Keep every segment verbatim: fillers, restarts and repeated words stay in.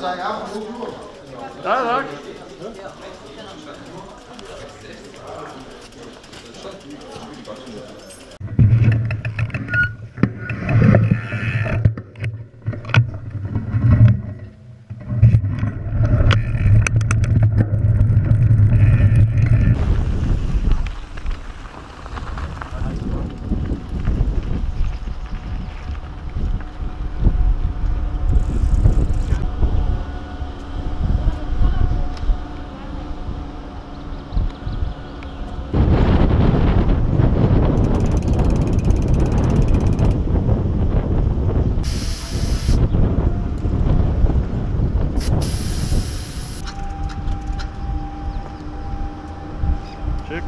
Ja, tak. Check.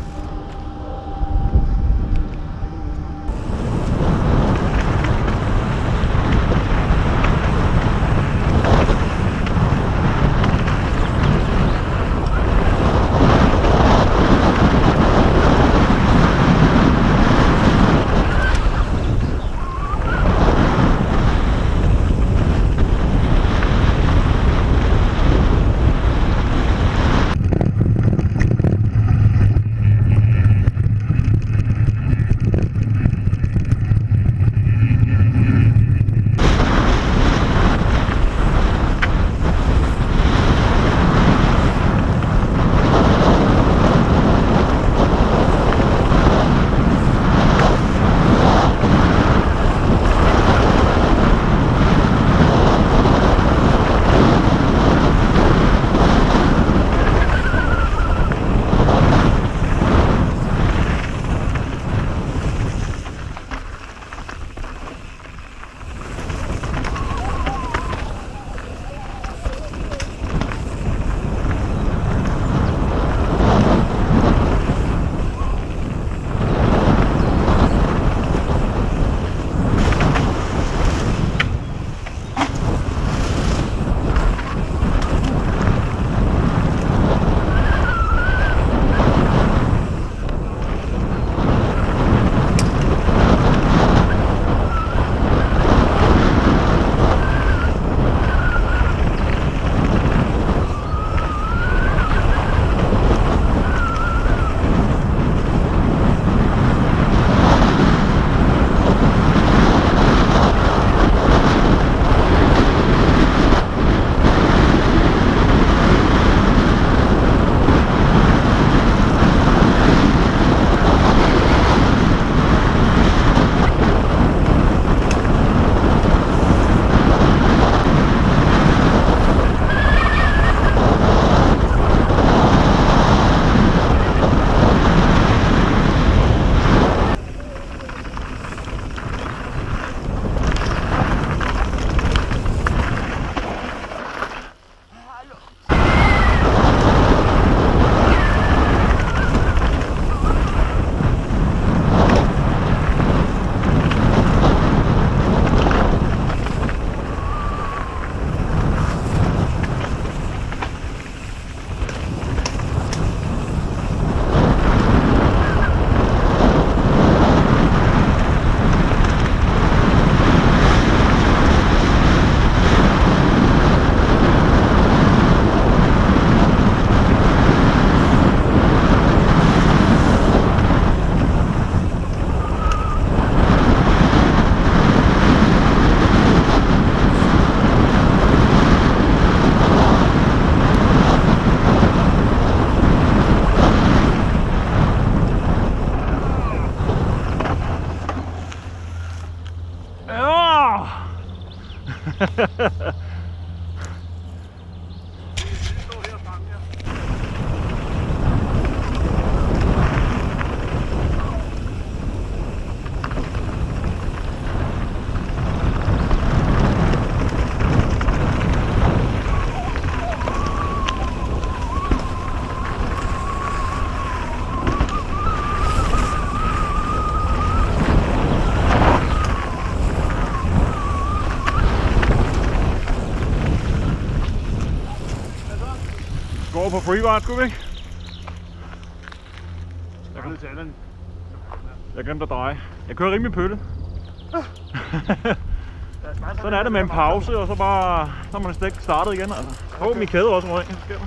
Går på freeride, skulle vi ikke? Jeg kan tage den. Jeg glemte at dreje. Jeg kører rimelig pølle. Sådan er det med en pause, og så bare, så er man næsten ikke startet igen. Altså. Åh, okay. Min kæde også røg. Hvad sker der?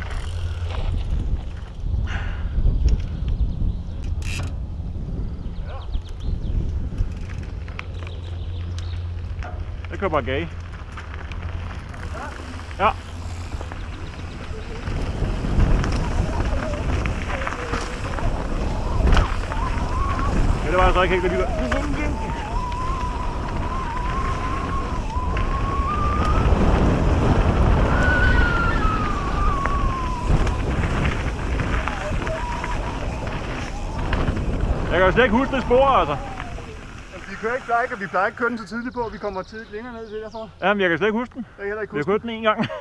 Jeg kører bare gage. Ja. Ja, det var altså ikke helt det, de gør. Jeg kan jo slet ikke huske det spor, altså. Vi kører ikke, plejer ikke, vi plejer ikke at køre den så tidligt på, vi kommer tidligt længere ned til derfor. Jamen, jeg kan slet ikke huske den. Jeg kan heller ikke huske huske den. Vi har kørt den en gang.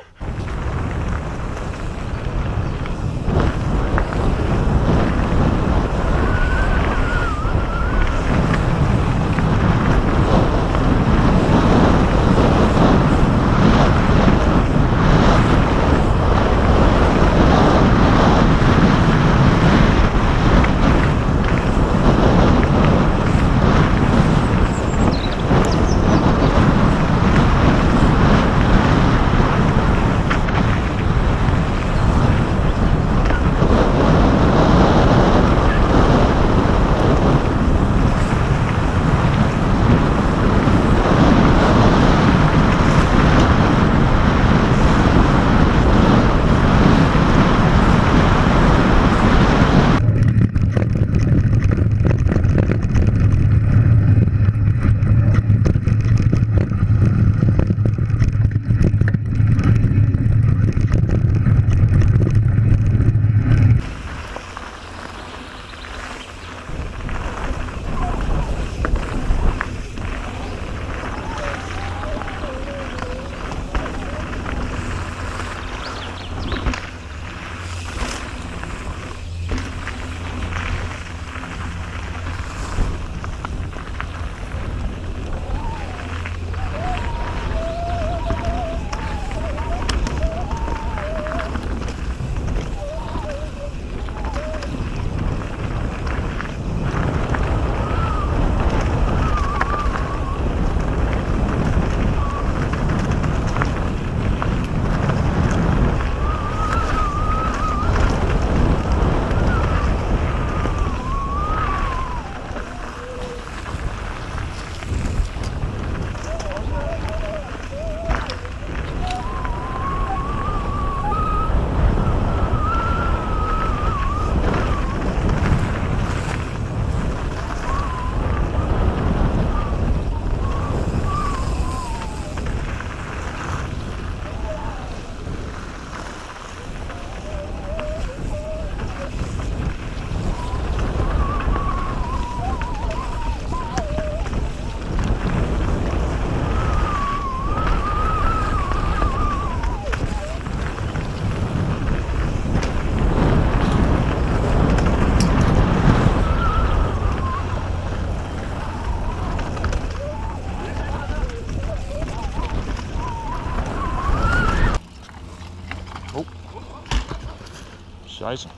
Scheiße.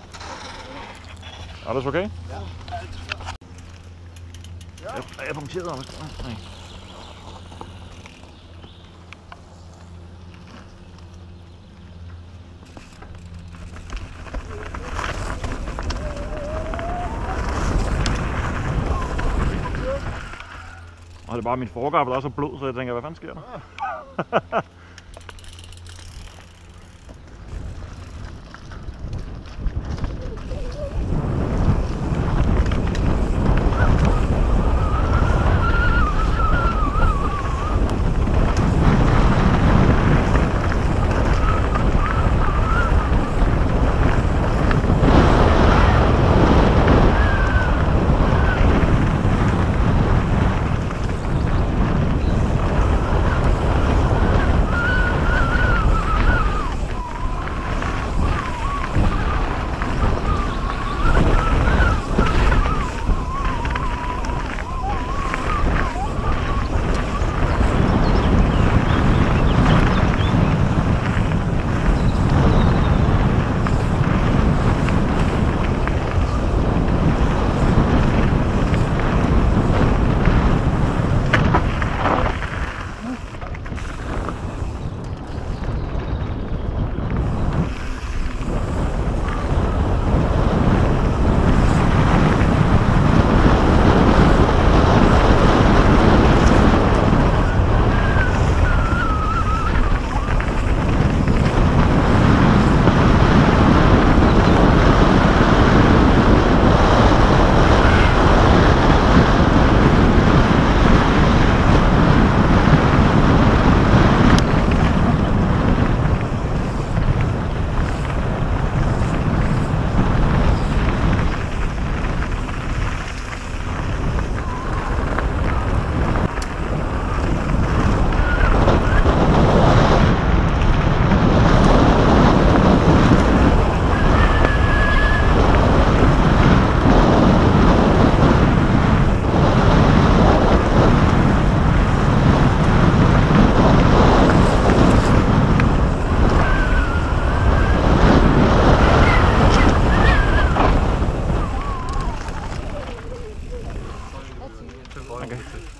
Alles okay? Ja. Ja. Er jeg punkteret, eller hvad? Nej. Og det er bare min forgaffel, der er så blod, så jeg tænker, hvad fanden sker der? Okay.